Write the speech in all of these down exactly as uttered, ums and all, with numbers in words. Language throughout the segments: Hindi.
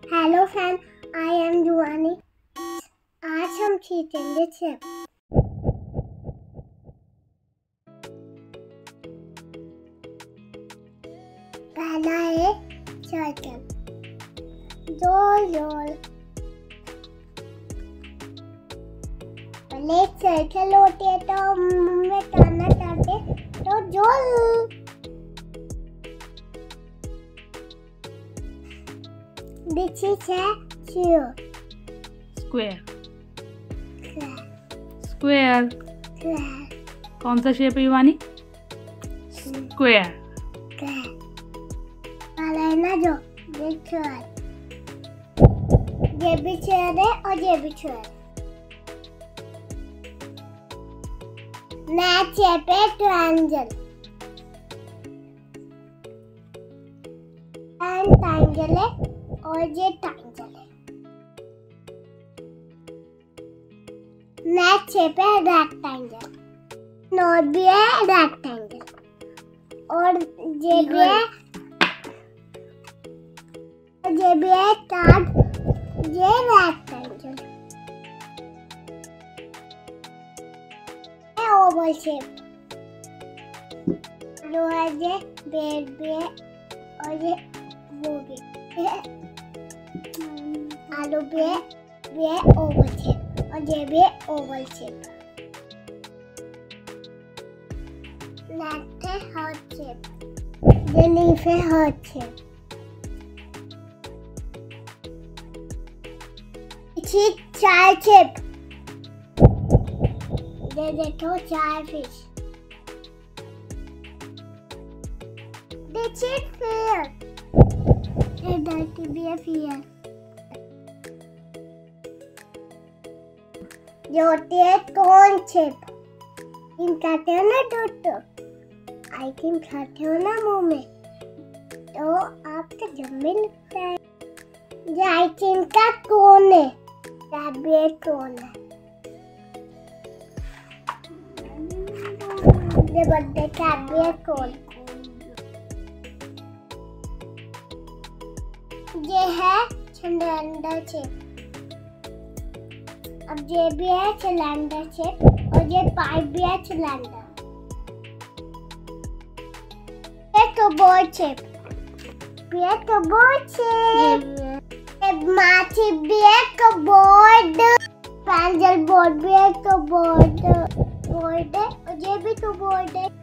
हेलो फ्रेंड, आई एम जुआनी। आज हम सीखेंगे चिप। पहला है सर्कल, गोल गोल। पहले एक सर्कल होती है तो में टाना चाहते तो गोल। This is a square. Square Square. Square Square. कौन सा शेप है युवानी? स्क्वायर। Square. वाला है ना जो ये चेयर, ये भी चेयर है और ये भी चेयर। नया शेप है ट्रायंगल। एंड ट्रायंगल है और ये ट्रायंगल है। नेक्स्ट शेप है रेक्टेंगल। नोट भी है रेक्टेंगल और ये भी है और ये भी है कार्ड। ये रेक्टेंगल है। ओवल शेप जो है ये बेड भी है और ये वो भी है। आलू भी है, भी है ओवल शेप और ये भी है ओवल शेप। नेक्स्ट है हार्ट शेप। ये लीफ है हार्ट शेप। इसी चार शेप। ये देखो चार फिश। This is fair. ये डर्टी भी है फेयर। ये होती है कौन शेप। इन खाते हो ना दोस्तों, आई थिंक खाते हो ना मुंह में, तो आपका जम्मे लगता है। ये आई थिंक का कौन है, भी कौन है। ये बर्थडे का भी कौन। ये है सिलेंडर शेप। अब ये भी है सिलेंडर शेप और ये पाइप भी है सिलेंडर। ये कबोर्ड शेप, ये कबोर्ड शेप। ये माची भी है कबोर्ड। पेंसिल बोर्ड भी है कबोर्ड बोर्ड है और ये भी कबोर्ड है।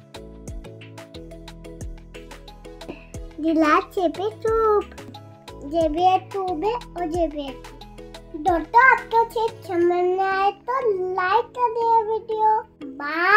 गिलास शेप है ट्यूब। ये भी है ट्यूब है और ये भी है। दोस्तों आपको चीज समझ में आए तो लाइक कर दिया वीडियो। बाय।